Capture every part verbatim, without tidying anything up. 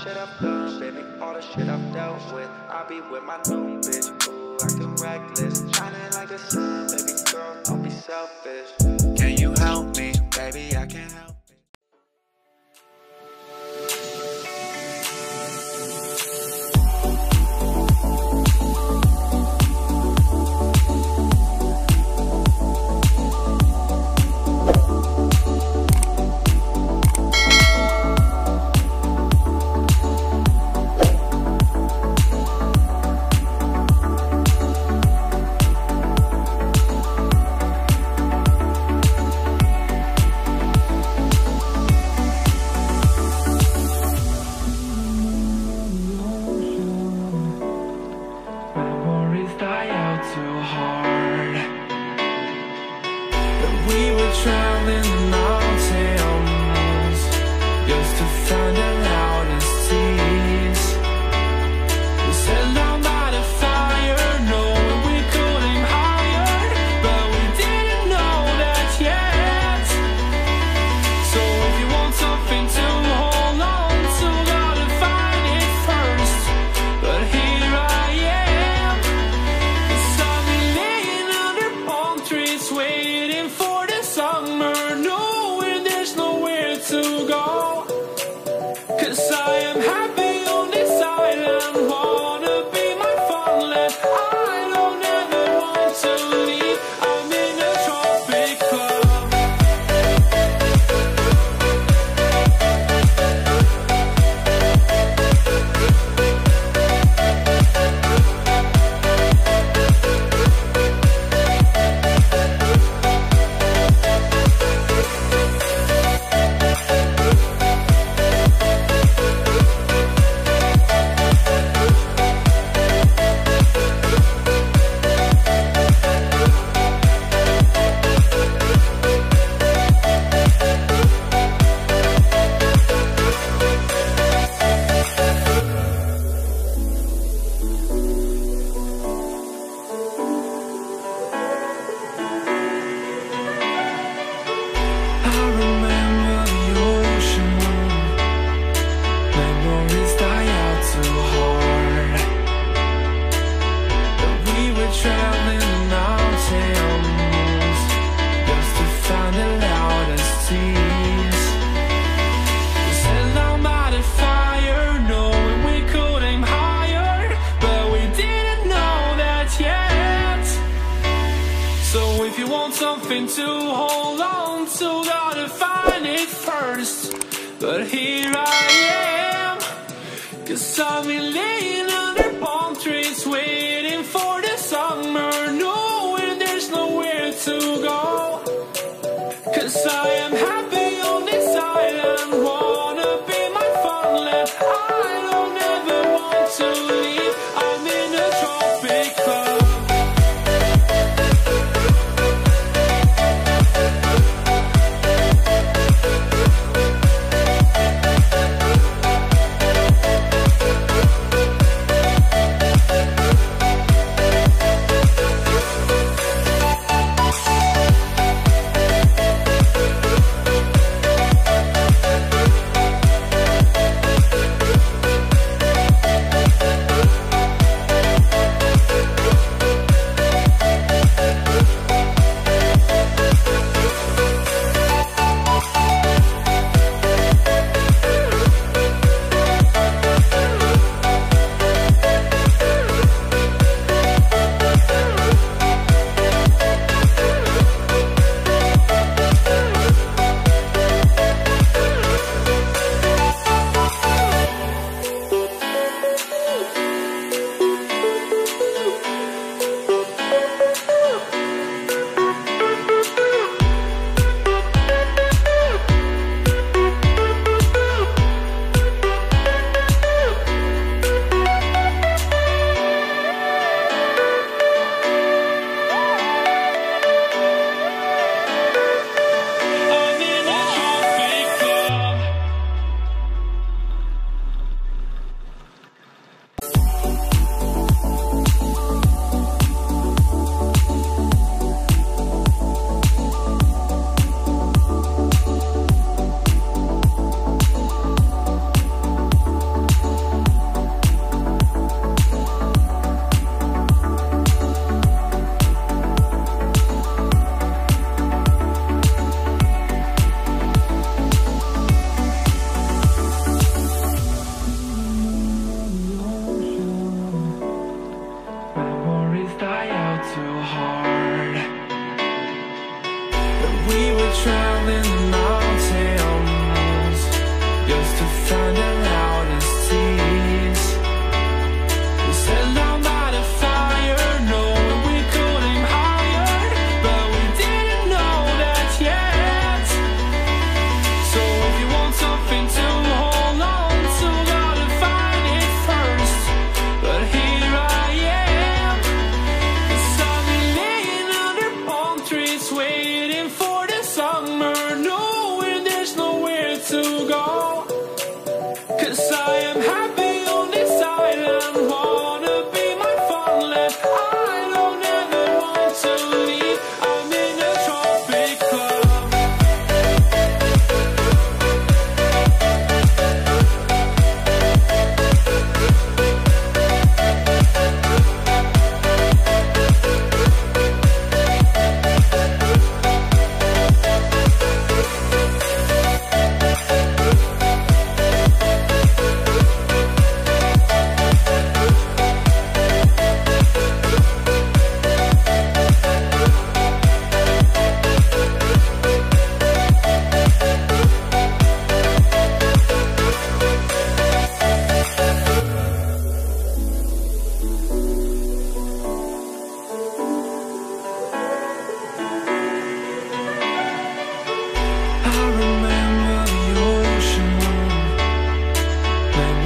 shit I've done, baby, all the shit I've dealt with. I be with my new bitch, ooh, acting reckless, shining like the sun, baby girl, don't be selfish. Can you help me, baby? I can't help. Something to hold on to, gotta find it first. But here I am, cause I've been laying under palm trees, waiting for the summer, knowing there's nowhere to go. Cause I am happy on this island, wanna be my farmland. I don't ever want to leave, I'm in a tropic club.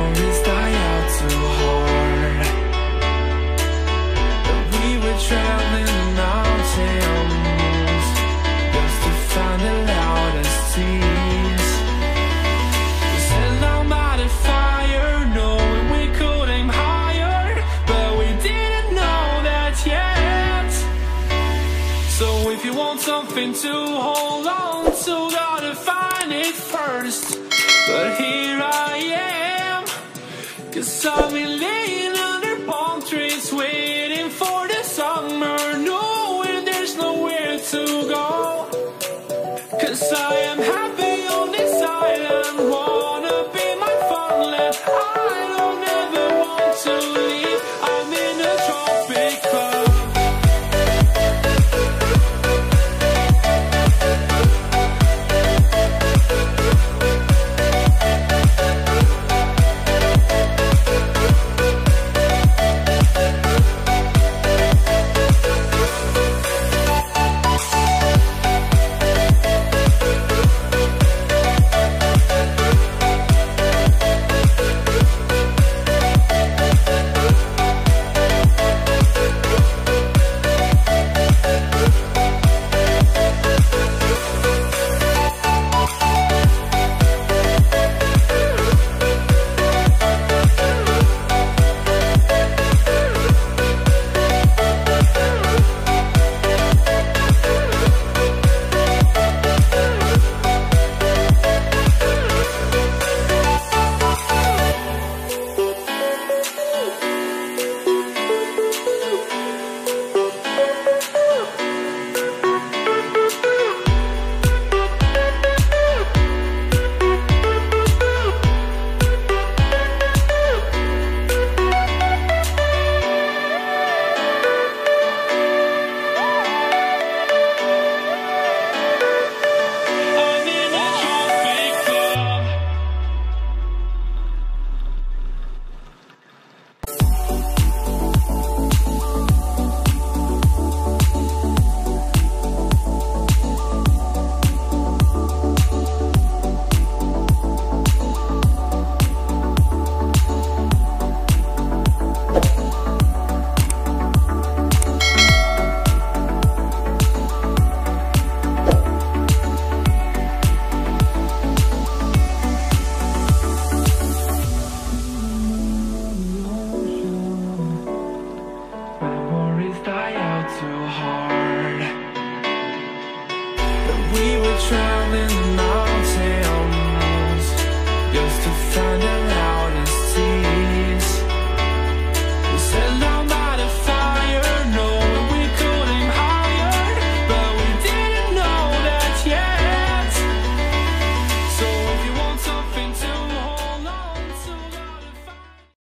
worries die out too hard. But we were traveling the mountains just to find the loudest tears. We set down by the fire, knowing we could aim higher, but we didn't know that yet. So if you want something to hold on to, gotta find it first. But here I am, 'cause I've been laying under palm trees, waiting for the summer, knowing there's nowhere to go. 'Cause I am happy on this island, wanna be my farmland. I